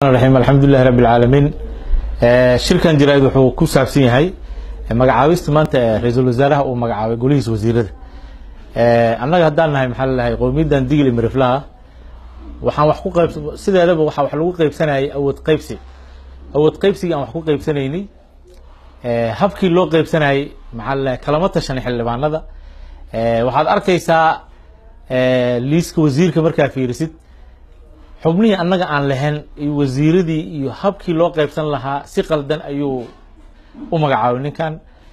الرحيم الحمد لله رب العالمين. شركان جرايد wuxuu ku saabsan yahay magacaabista maanta ra'iisul wasaaraha oo magacaabay golihiisa wasiirada. Annaga hadaan nahay maxal lahay qowmiyadan digil miriflaha waxaan wax ku qaybsan sideedaba waxa wax lagu qaybsanayay awood qaybsi. Awood qaybsiga aan wax ku qaybsanaynay habkii loo qaybsanayay maxal lahay kalama tashan xildhibaanada. Waxaad arkaysaa liiska wasiirka markaa fiirisid xubnihii annaga aan lahayn iyo wasiiradii iyo habkii loo qaybsan lahaa si qaldan ayuu u magacaabay ninkan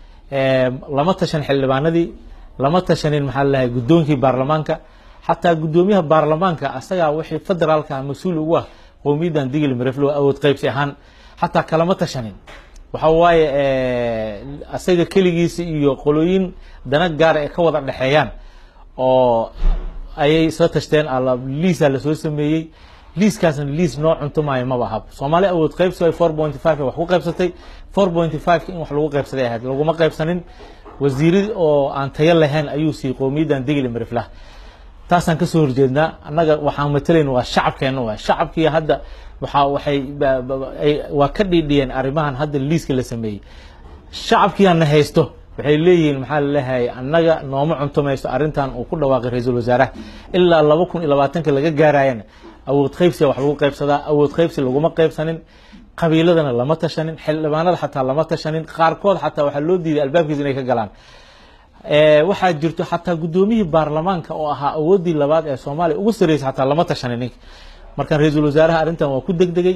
lama tashan xildhibaanadii lama tashanin maxaa lahay gudoonkii baarlamaanka xataa gudoomiyaha baarlamaanka asaga wixii federaalka mas'uul ugu ah qowmiyadan digil miriflo awood qaybsi ahaan xataa kalama tashanin waxa waaye asaga kaligiisa iyo qolooyin dana gaar ah ka wada dhaxeeyaan oo ayay soo tashteen liisa la soo sameeyay liiskaasna liis nooc cuntumaay ma bahab Soomaali awood qaybsi 4.5 wax ku qaybsatay 4.5 in wax lagu qaybsaday ahayd laguma qaybsanin wasiirada oo aan tayo lahayn ayuu si qowmiyadan digil miriflah taasan ka soo horjeednaa annaga waxaan matalaynaa waa shacabkeena waa shacabkii hadda waxay waa ka dhidhiyeen arimahan hadda liiska la sameeyay shacabkii aan haysto waxay leeyihiin maxaa la leeyahay annaga nooma cuntumayso arintan uu ku dhawaaqay ra'iisul wasaaraha ilaa 2020 laga gaarayna awood qaybsi wax lagu qaybsadaa awood qaybsi laguma qaybsanin qabiiladana lama tashanin xildhibaanada xataa lama tashanin qaarkood xataa waxa loo diiday albaabkiisa inay ka galaan waxa jirto xataa gudoomiyihii baarlamaanka oo ahaa awoodii labaad ee Soomaaliya ugu sareeyay xataa lama tashanin markan ra'iisul wasaaraha arintan waa ku degdegay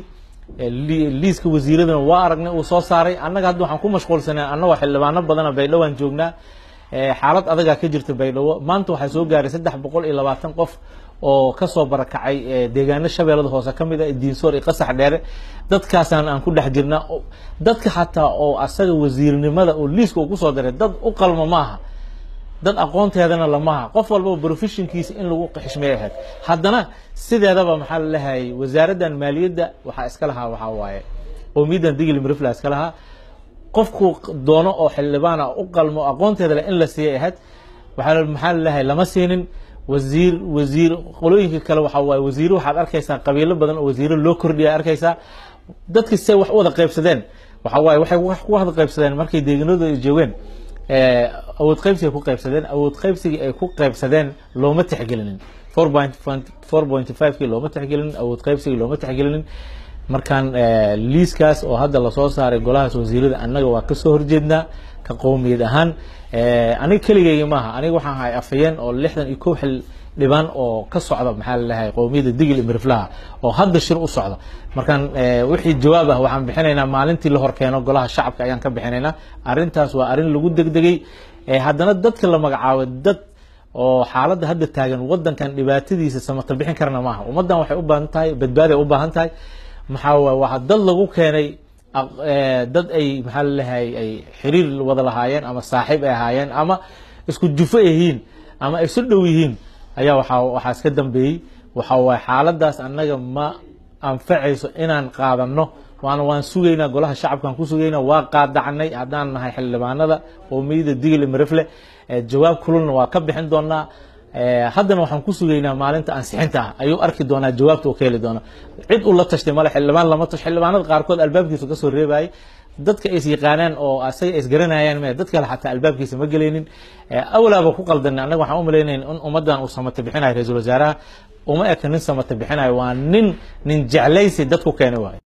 liiska wasiiradana waa aragnay uu soo saaray annaga hadda waxaan ku mashquulsanaa annaga xildhibaano badan Baydhabo aan joognaa xaalad adag ka jirta Baydhabo maanta waxa soo gaaray 320 qof oo ka soo barakacay deegaanada Shabeellada Hoose kamid ah Diinsoor iyo Qasax Dheere dadkaasaan aan ku dhex jirnaa dadka xataa oo asaga wasiirnimada oo liiska uu ku soo daray dad u qalmo maaha dad aqoonteedana lama qof walba professionkiisa in lagu xishmeeyo haddana sideedaba maxaa la leeyahay wasaaraddan maaliyadda waxa iska lahaa waxa waaye qowmiyadan digil mirifla iska lahaa qofku doono oo xildhibaan u qalmo aqoonteeda in la siiyay waxa maxaa la leeyahay lama siinin wasiir qolooyinka kale waxa waaye wasiir waxaad arkaysaa qabiilo badan oo wasiiro loo kordhiyay arkaysaa dadka si wax wada qaybsadeen waxa waaye waxay wax ku wada qaybsadeen markay deegaanadooda joogeen awood qaybsiga ku qaybsadeen awood qaybsiga ay ku qaybsadeen looma tixgelinin 4.5 kii looma tixgelinin awood qaybsiga looma tixgelinin markaan liiskaas oo hadda la soo saaray golaha wasiirada annaga waa ka soo horjeednaa ka qowmiyad ahaan aniga kaligeeyga maaha aniga waxaan ahay afayeen oo 61 xil dhibaan oo ka socda maxaa la leeyahay qowmiyada digil miriflaha oo hadda shir u socda markaan wixii jawaab ah waxaan bixinaynaa maalintii la horkeeno golaha shacabka ayaan ka bixinaynaa arintaas waa arin lagu degdegay haddana dadka la magacaabay dad oo xaaladda hadda taagan wadankan dhibaatadiisa samata bixin karna maaha ummadan waxay u baahan tahay badbaado u baahan tahay maxaa waxa dad lagu keenay dad ay maxaa la leeyahay ay xiriir wada lahaayeen ama saaxiib ay ahaayeen ama isku jufo yihiin ama ay soo dhow yihiin ayaa waxa iska dambeeyay waxa way xaaladaas annaga ma anfacayso inaan qaadano waan sugeynaa golaha shacabkan ku sugeynaa waa qaadacnay hadaan nahay xildhibaanada qowmiyada digil mirifle jawaab kululna waa ka bixin doonaa haddana waxaan ku sugeynaa maalinta ansixinta ayuu arki doonaa jawaabta uu ka heli doona cid uu la tashtay mala xildhibaan lama tash xildhibaanada qaarkood albaabkiisa ka soo reebay dadka ay yaqaanaan oo asay is garanayaan ma dadka la xataa albaabkiisa ma galeenin awlaaba ku qaldan anaga waxaan u maleynaa in ummadan uu samata bixinayo ra'iisul wasaaraha uma ekanin samata bixinayo waa nin jeclaysi dadku keenay